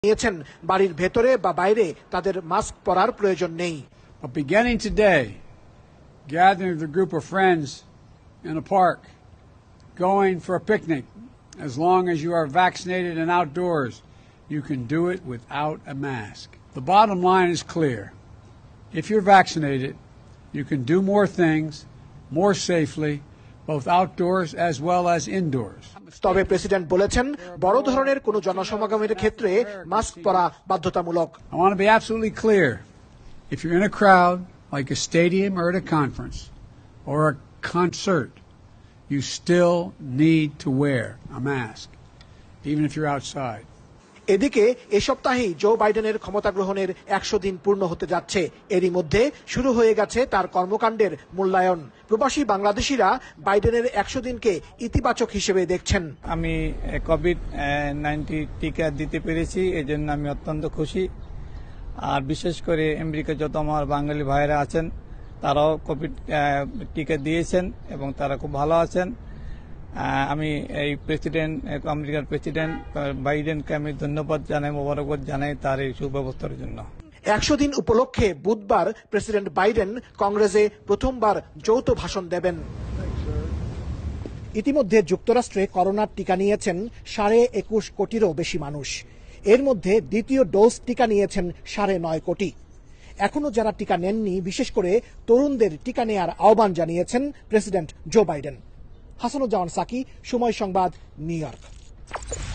নিয়েছেন বাড়ির ভেতরে বা বাইরে তাদের মাস্ক পরার প্রয়োজন নেই। Beginning today, gathering with a group of friends in a park, going for a picnic, as long as you are vaccinated and outdoors, you can do it without a mask. The bottom line is clear. If you're vaccinated, you can do more things more safely, both outdoors as well as indoors. তবে president বলেছেন বড় ধরনের কোনো জনসমাগমের ক্ষেত্রে mask পরা বাধ্যতামূলক। I want to be absolutely clear. If you're in a crowd, like a stadium or at a conference or a concert, you still need to wear a mask, even if you're outside. এদিকে এ সপ্তাহেই জো বাইডেনের ক্ষমতা গ্রহণের 100 দিন পূর্ণ হতে যাচ্ছে। এরই মধ্যে শুরু হয়ে গেছে তার কর্মকাণ্ডের মূল্যায়ন। প্রবাসী বাংলাদেশিরা বাইডেনের 100 দিনকে ইতিবাচক হিসেবে দেখছেন। আমি কোভিড-19 টিকা দিতে পেরেছি, এজন্য আমি অত্যন্ত খুশি। আর বিশেষ করে আমেরিকা যত আমার বাঙালি ভাইয়েরা আছেন তারাও কোভিড টিকা দিয়েছেন এবং তারা খুব ভালো আছেন। আমি এই আমেরিকার প্রেসিডেন্ট বাইডেনকে আমি ধন্যবাদ জানাই, মোবারকবাদ জানাই তার এই সুব্যবস্থার জন্য। 100 দিন উপলক্ষে বুধবার প্রেসিডেন্ট বাইডেন কংগ্রেসে প্রথমবার যৌথ ভাষণ দেবেন। ইতিমধ্যে যুক্তরাষ্ট্রে করোনার টিকা নিয়েছেন 21.5 কোটিরও বেশি মানুষ। এর মধ্যে দ্বিতীয় ডোজ টিকা নিয়েছেন 9.5 কোটি। এখনো যারা টিকা নেননি, বিশেষ করে তরুণদের টিকা নেয়ার আহ্বান জানিয়েছেন president Joe Biden. Hasanuzzaman Saki, Somoy Sangbad, new York.